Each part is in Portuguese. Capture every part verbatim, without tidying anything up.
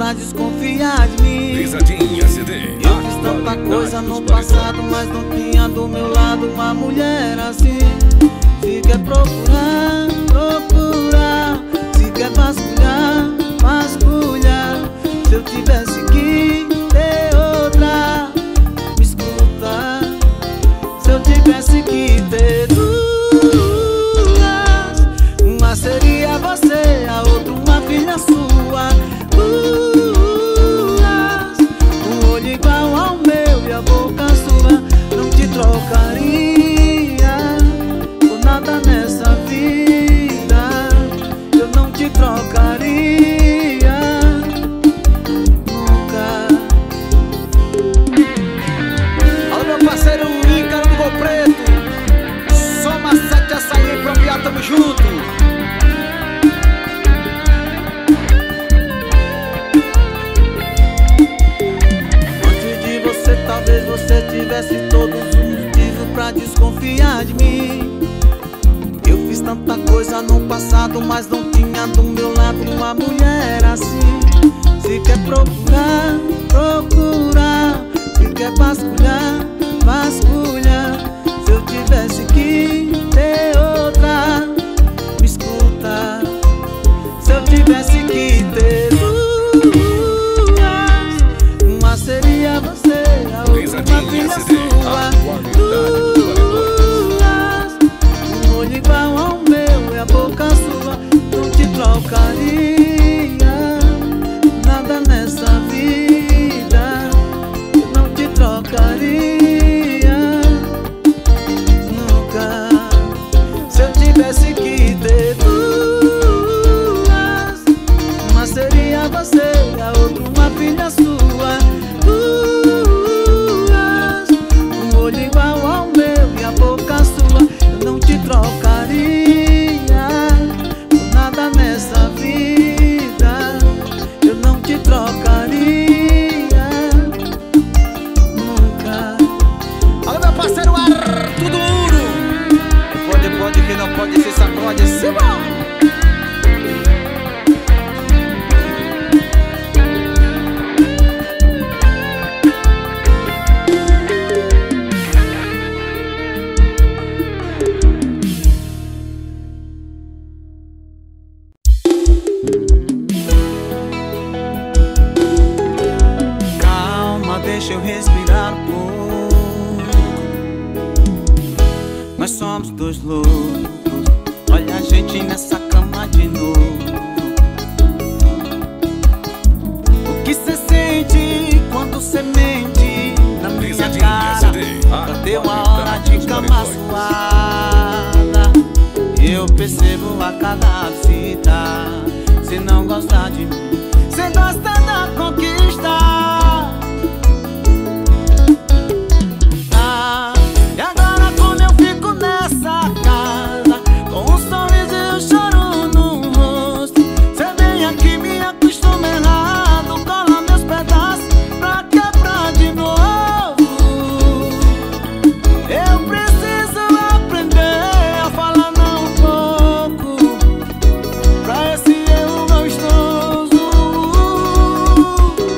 pra desconfiar de mim. Pisadinha C D. Eu fiz tanta coisa no passado, mas não tinha do meu lado uma mulher assim. Se quer procurar, procurar. Se quer vasculhar, vasculhar. Se eu tivesse que ter outra, me escuta. Se eu tivesse que ter duas, uma seria você, a outra uma filha sua. Duas, um olho igual ao meu e a boca sua. Não te trocaria por nada nessa vida. Eu não te trocaria nunca. Alô, meu parceiro Ícaro do Gol Preto. Soma sete açaí pro Piá, tamo junto. Antes de você, talvez você tivesse todos os motivos pra desconfiar de mim. Eu fiz tanta coisa no passado, mas não tinha do meu lado uma mulher assim. Se quer procurar, procurar. Se quer vasculhar, vasculhar. Se eu tivesse que ter outra, me escuta. Se eu tivesse que ter duas, uma seria você, a outra uma filha sua. Duas, um olho igual ao meu e a boca sua. Não te trocaria nada nessa vida. Eu não te trocaria nunca. Se eu tivesse que ter duas, uma seria você, a outra uma filha sua. Duas, um olho igual ao meu e a boca sua. Eu não te trocaria por nada nessa vida. Eu não te trocaria nunca. Alô, meu parceiro Arthur do Ouro. Pode, pode, que não pode, se sacode, se bom. Calma, deixa eu respirar um pouco. Nós somos dois loucos. Olha a gente nessa cama de novo. O que cê sente quando cê mente na minha cara? Já deu a hora de cama suada. Eu percebo a cada visita. Cê não gosta de mim, cê gosta da conquista. Ah, e agora como eu fico nessa casa, com um sorriso e um choro no rosto. Cê vem aqui, me acostuma errado, cola meus pedaços pra quebrar de novo. Eu preciso aprender a falar não um pouco pra esse erro gostoso.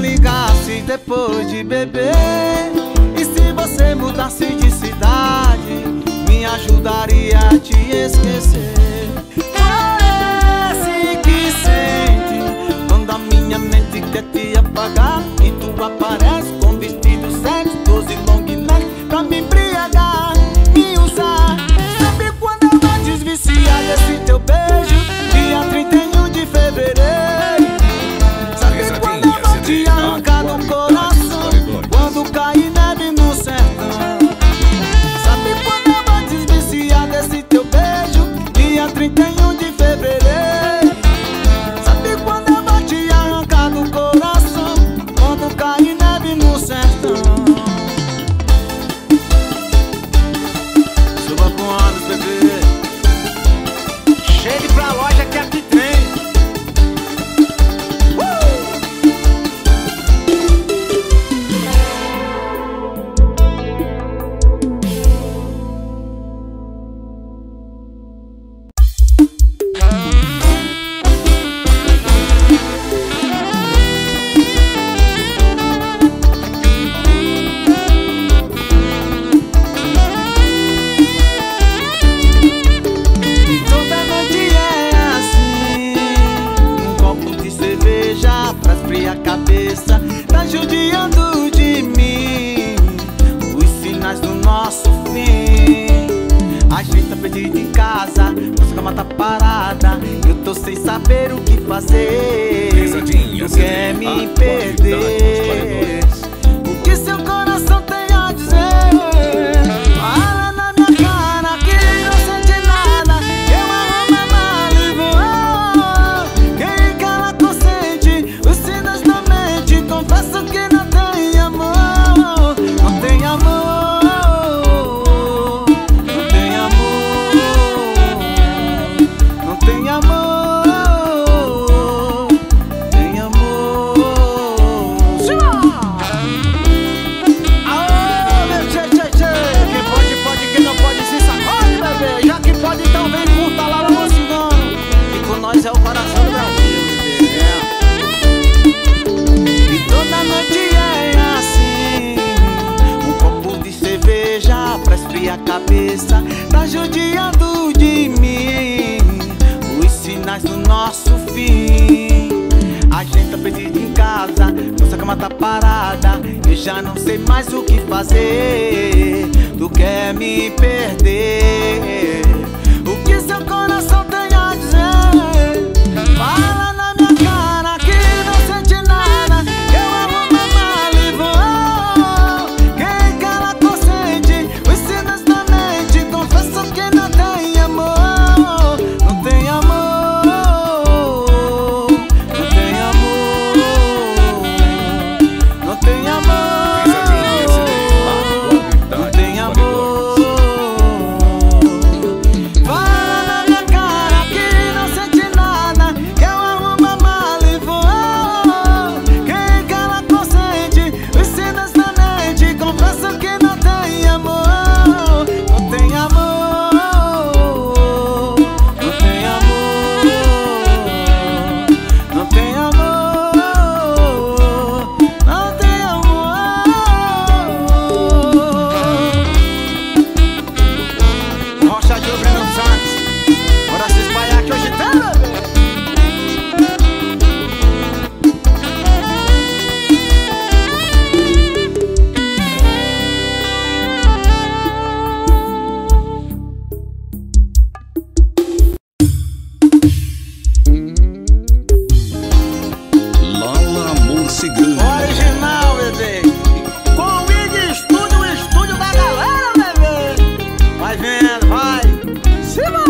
ligasse depois de beber. E se você mudasse de cidade, me ajudaria a te esquecer. Parece que sente quando a minha mente quer te apagar e tu aparece com vestido sexy, doze long neck pra me embriagar, me usar. Sabe quando eu vou desviciar desse teu beijo? Dia trinta e um de fevereiro. Sabe quando eu vou te arrancar do coração, quando cair neve no sertão? Sabe quando eu vou desviciar desse teu beijo? Dia trinta e um de fevereiro. Sabe quando eu vou te arrancar do coração, quando cair neve no sertão? Suba com anos, bebê. Chegue pra loja que aqui tem. A cabeça tá judiando de mim, os sinais do nosso fim. A gente tá perdido em casa, nossa cama tá parada, eu tô sem saber o que fazer. Tu quer me perder? O que seu coração tem a dizer? Fala na minha cara que não sente nada, eu arrumo a mala e vou. Quem cala consente os sinais da mente, confesso que não tem amor, não tem amor, não tem amor, não tem amor, tem amor. Aô, meu tchê, tchê, tchê. Quem pode, pode, quem não pode se sacode, bebê. Já que pode, então vem curta lá no Cigano, e com nós é o coração do Brasil, entendeu? E toda noite é assim, um copo de cerveja pra esfriar a cabeça, tá judiando de mim, os sinais do nosso fim. A gente tá perdido em casa, nossa cama tá parada, eu já não sei mais o que fazer. Tu quer me perder? O que seu coração tem a dizer? Fala na minha cara que não sente nada, eu arrumo a mala e vou. Quem cala consente os sinais da mente, confesso que não tem amor, não tem amor, não tem amor, não tem amor, não tem amor. Fala na minha cara que não sente nada, eu arrumo a mala e vou. Quem cala consente os sinais da mente, confesso que não tem amor, não tem amor, não tem amor, não tem amor, não tem amor. Rocha de Breno Santos, bora se espalhar que hoje tem, bebê. Lala Amor Cigano. Original, bebê. Com o vídeo estúdio, o estúdio da galera, bebê. Vai vendo, vai. Cima!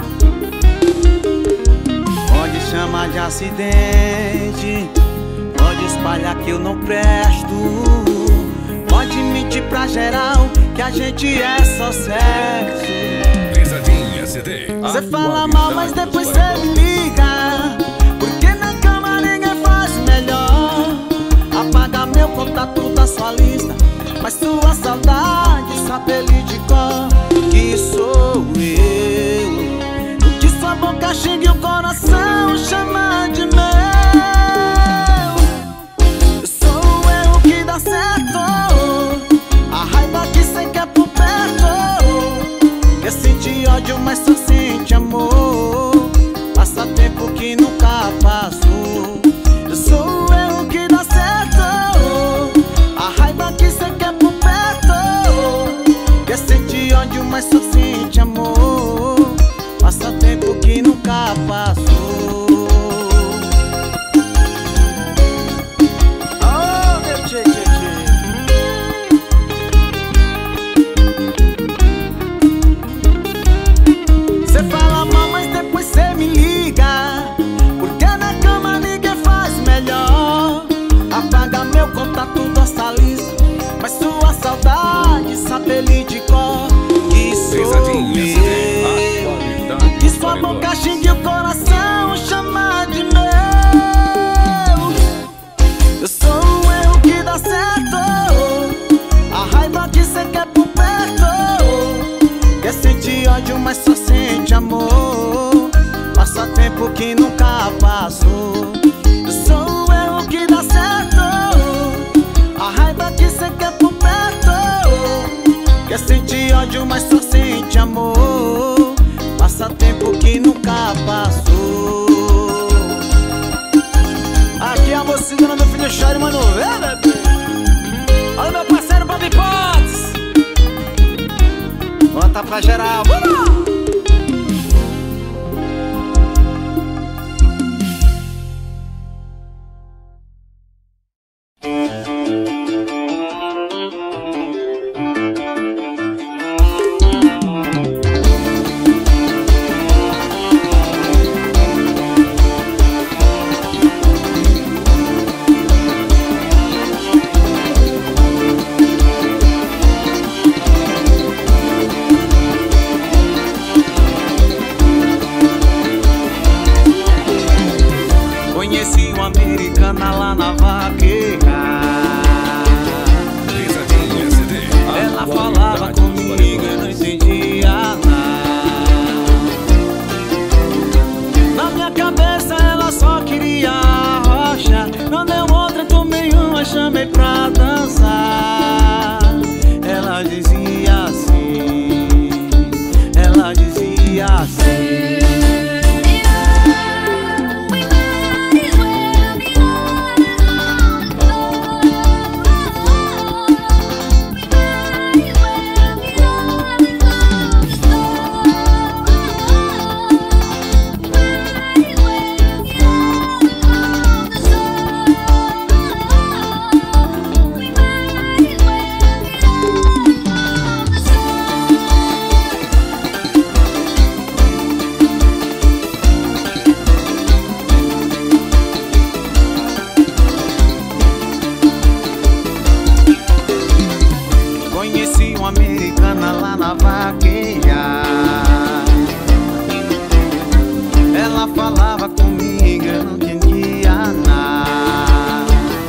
Pode chamar de acidente, pode espalhar que eu não presto, pode mentir pra geral que a gente é só sexo. Pesadinha C D. Cê fala mal, mas depois cê me liga, porque na cama ninguém faz melhor. Apaga meu contato da sua lista, mas sua saudade sabe ele de cor. Que sou eu, o que sua boca xinga e o coração chama de meu. Eu sou Eu sou o erro que dá certo, a raiva que cê quer por perto. Quer sentir ódio, mas só sente amor. Passa tempo que nunca passou. Eu sou o erro que dá certo, a raiva que cê quer por perto. Quer sentir ódio, mas só sente amor. Passa tempo que nunca passou. Aqui é a mocinha do filho chora, mano, é, bebê. Olha meu parceiro Bob Potts. Bota pra geral, vamos! Conheci uma americana lá na vaqueira. Ela falava comigo, eu não entendia nada. Na minha cabeça ela só queria rocha. Não deu outra, tomei uma, chamei pra dançar. Ela dizia assim, ela dizia assim. Conheci uma americana lá na vaqueira. Ela falava comigo, eu não entendia nada.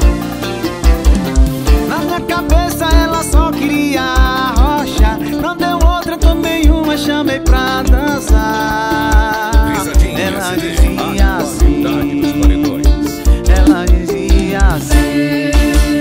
Na minha cabeça ela só queria rocha. Não deu outra, tomei uma, chamei pra dançar. Ela dizia assim, ela dizia assim.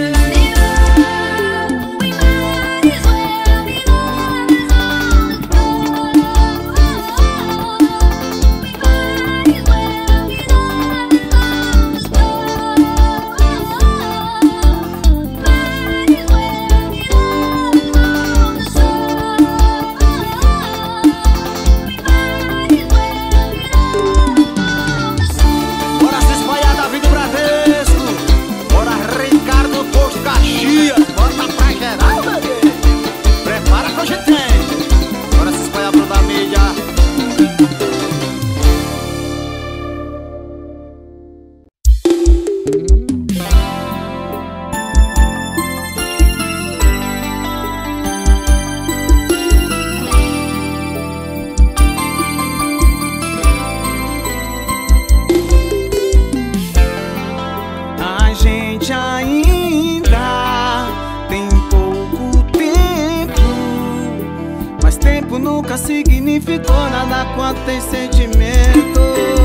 A gente ainda tem pouco tempo, mas tempo nunca significou nada quanto tem sentimento.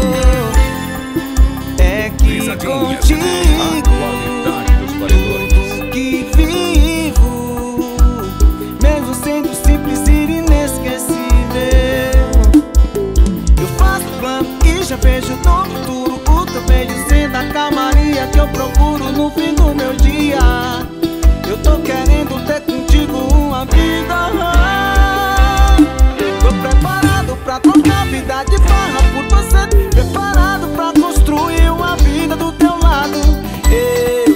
É que contigo tudo que vivo, mesmo sendo simples e inesquecível. Eu faço plano e já vejo no futuro o teu beijo sendo a calmaria que eu procuro no fim do meu dia. Eu tô querendo ter contigo uma vida. Tô preparado pra trocar vida de farra por você, preparado pra construir uma vida do teu lado. Eu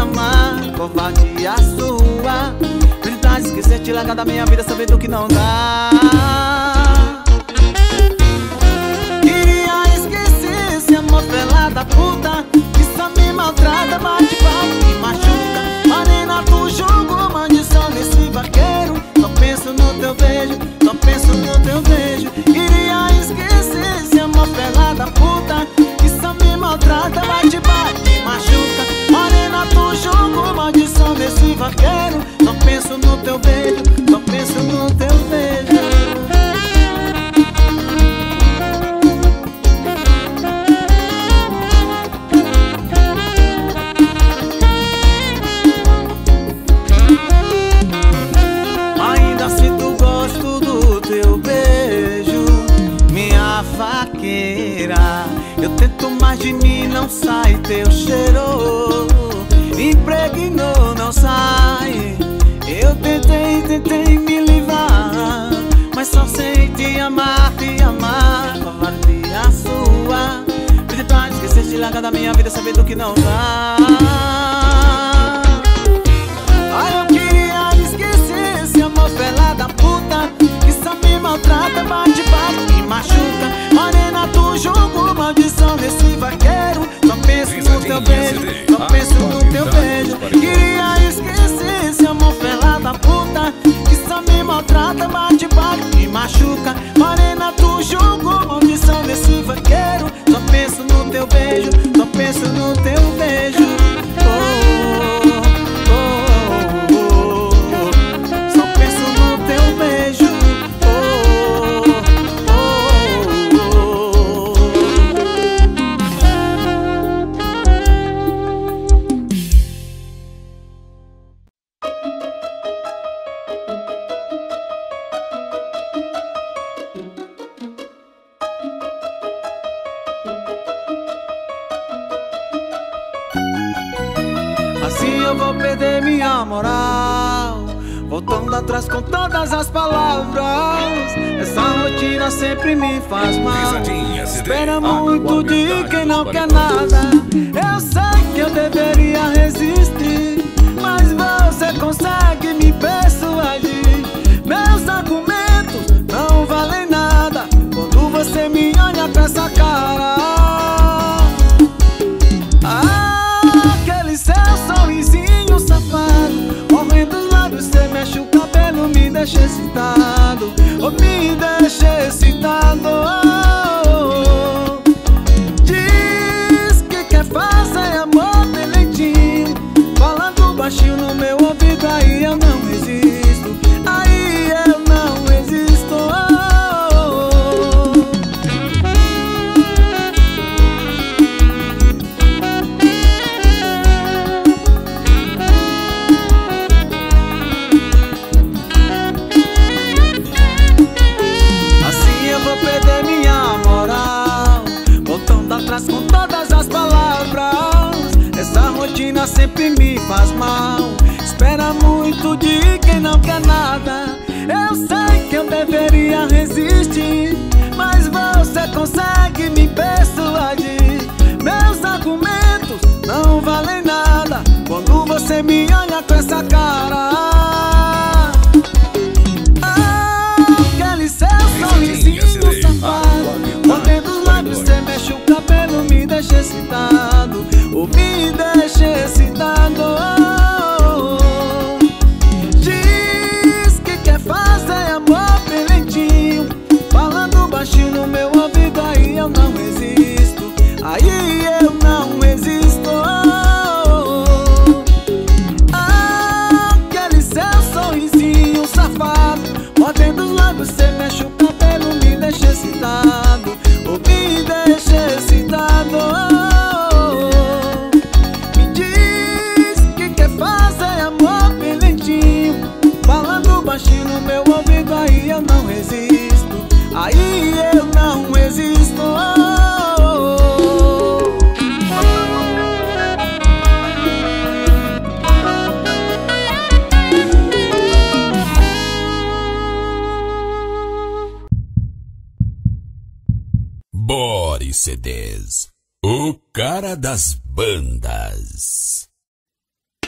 amar, covardia sua. Tentar esquecer, te largar da minha vida, sabendo que não dá. Queria esquecer esse amor fela da puta, que só me maltrata, bate, bate, me machuca. Marina do jogo, maldição desse vaqueiro. Só penso no teu beijo, só penso no teu beijo. Queria esquecer esse amor fela da puta, que só me maltrata, bate, bate, me machuca. Marina do jogo, maldição desse vaqueiro. Só penso no teu beijo, só penso no teu beijo. Ainda sinto gosto do teu beijo, minha vaqueira. Eu tento, mas de mim não sai teu cheiro. Impregnou, não sai. Eu tentei, tentei me livrar, mas só sei te amar, te amar. Covardia sua. Pedi pra esquecer, te largar da minha vida, sabendo que não dá. Ai, eu queria esquecer esse amor fela da puta, que só me maltrata, bate, bate, me machuca. Morena do jogo, maldição desse vaqueiro. Só penso no teu beijo, só penso no teu beijo. Queria esquecer esse amor fela da puta, que só me maltrata, bate, bate, me machuca. Morena do jogo, maldição desse vaqueiro. Só penso no teu beijo, só penso no teu beijo. Oh, oh, oh, oh. Só penso no teu beijo. Oh, oh, oh, oh. Assim eu vou perder minha moral, voltando atrás com todas as palavras. Essa rotina sempre me faz mal. Espera muito de quem não quer nada. Eu sei que eu deveria resistir, mas você consegue me persuadir. Meus argumentos não valem nada quando você me olha com essa cara. Sorrisinho safado, morrendo dos lábios, cê mexe o cabelo, me deixa excitado, oh, me deixa excitado. Oh, diz que quer fazer amor bem lentinho, falando baixinho no meu ouvido, aí eu não resisto, aí eu não resisto. Oh, perder minha moral, voltando atrás com todas as palavras. Essa rotina sempre me faz mal. Espera muito de quem não quer nada. Eu sei que eu deveria resistir, mas você consegue me persuadir. Meus argumentos não valem nada quando você me olha com essa cara. Sorrisinho safado, mordendo os lábios, cê mexe o cabelo, me deixa excitado, oh, me deixa excitado. Oh, diz que quer fazer amor bem lentinho, falando baixinho no meu ouvido, aí eu não resisto, aí eu não resisto. Oh, aquele seu sorrisinho safado, mordendo os lábios, cê mexe o cabelo, me deixa excitado, oh, me deixa excitado. Oh, me diz que quer fazer amor bem lentinho, falando baixinho no meu ouvido, aí eu não resisto, aí eu não resisto. Oh, Boris C Ds, o cara das bandas.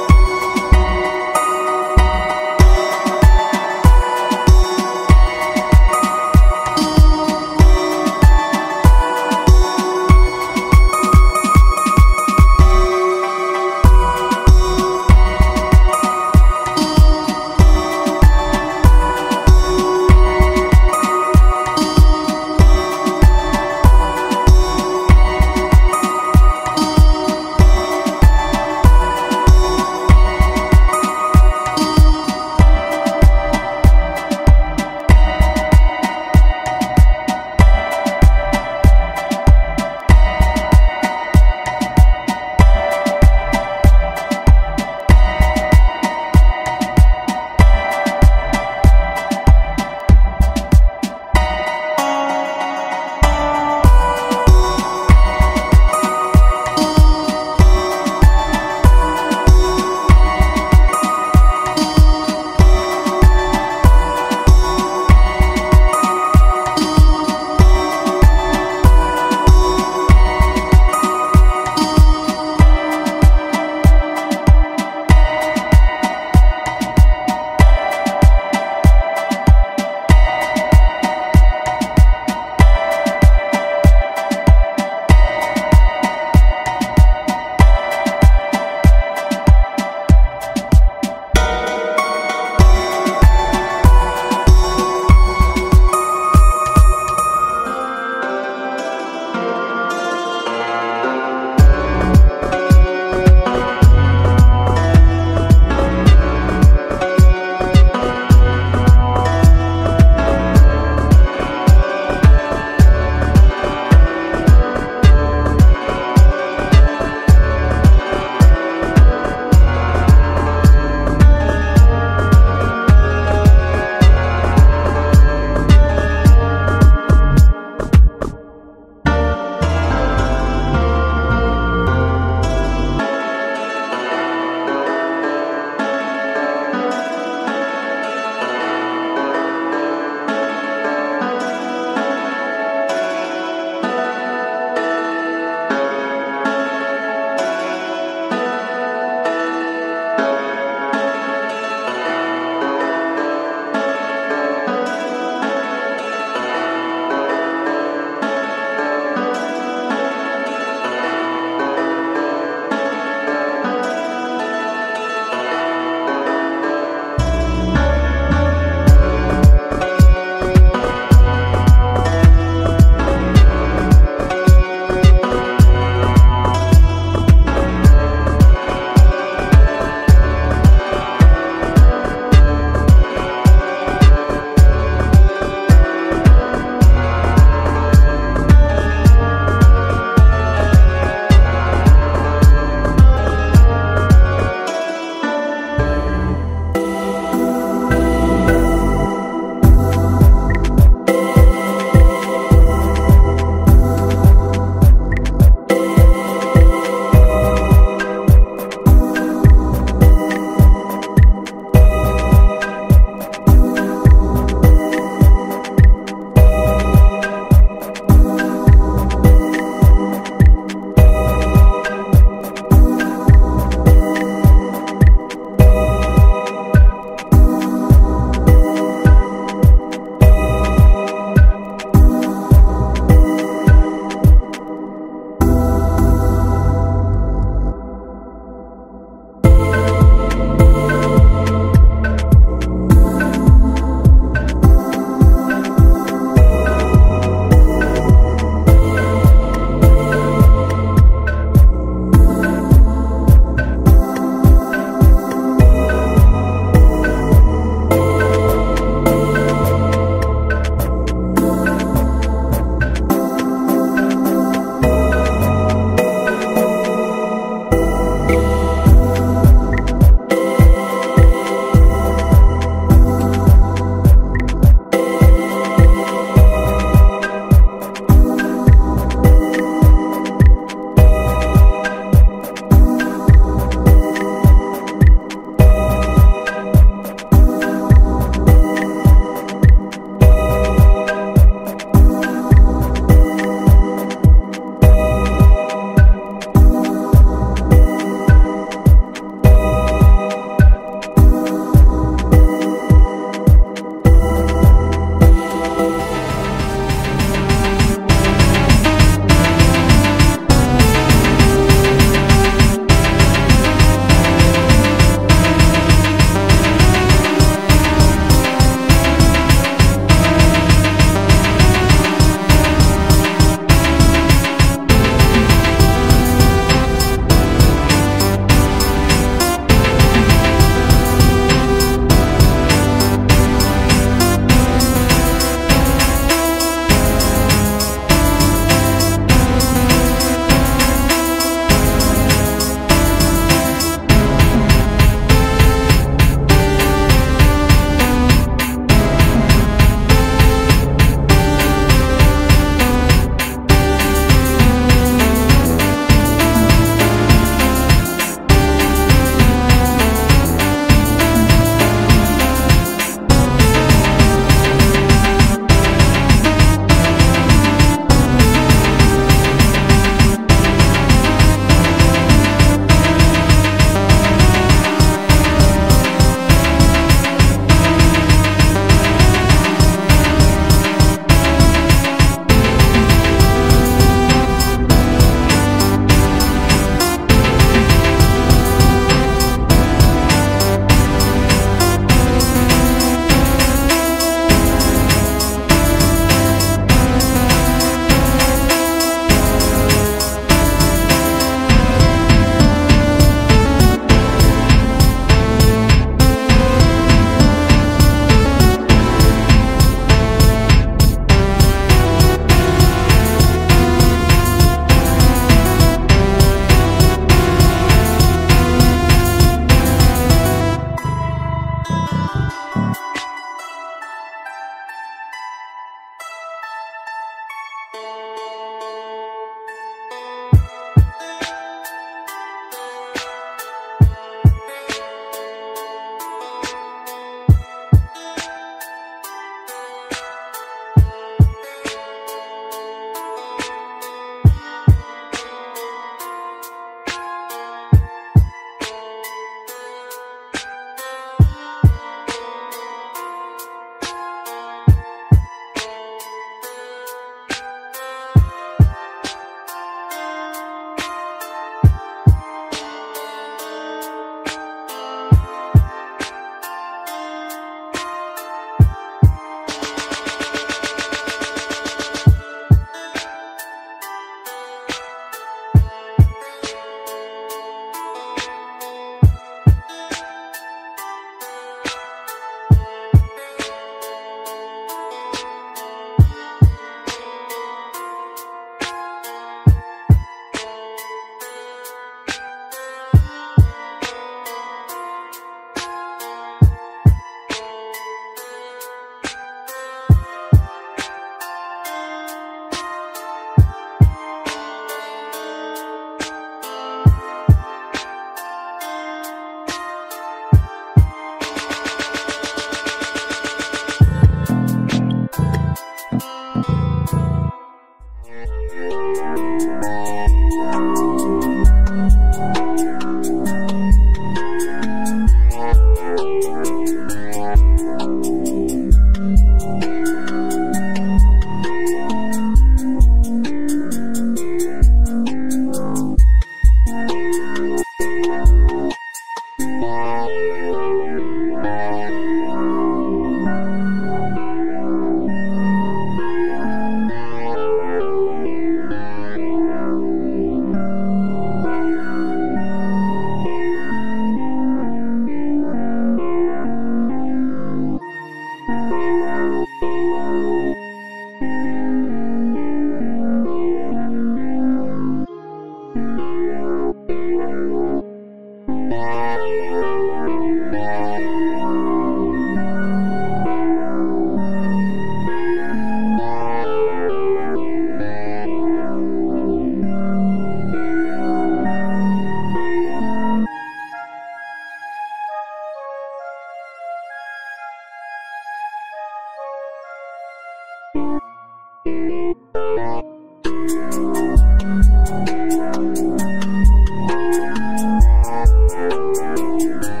Música